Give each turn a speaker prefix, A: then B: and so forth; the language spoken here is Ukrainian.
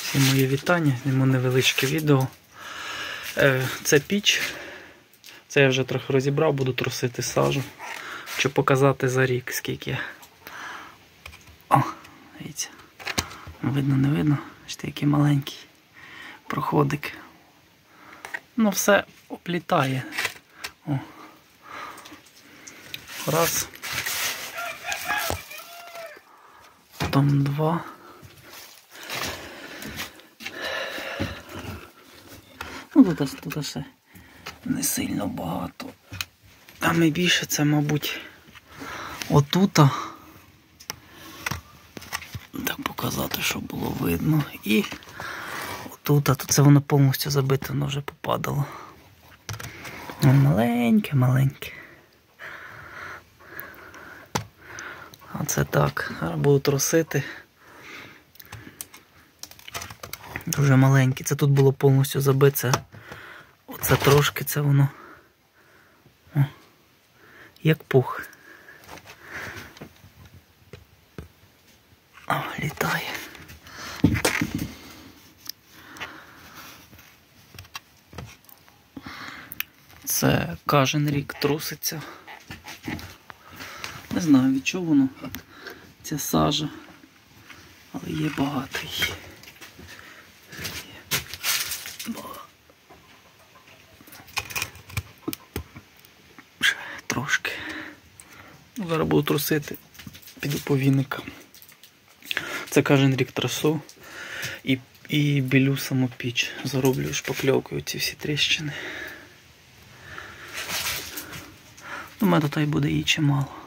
A: Всім моє вітання, зніму невеличке відео. Це піч. Це я вже трохи розібрав, буду трусити сажу. Хочу показати за рік, скільки. О, дивіться. Видно, не видно? Бачите, який маленький проходик. Ну, все оплітає. О. Раз. Потім два. Ну, тут ще не сильно багато. А найбільше це, мабуть, отута. Так показати, щоб було видно. І отута. Тут це воно повністю забите, воно вже попадало. Маленьке. А це так. Зараз буду трусити. Дуже маленькі. Це тут було повністю забите. Оце трошки, це воно. О, як пух. О, літає. Це кожен рік труситься. Не знаю, від чого воно, ця сажа, але є багато її. Трошки. Зараз буду трусити, піду по віникам. Це кожен рік трасу і білю саму піч. Зароблюю шпакльовкою ці всі тріщини. Думаю, тут і буде її чимало.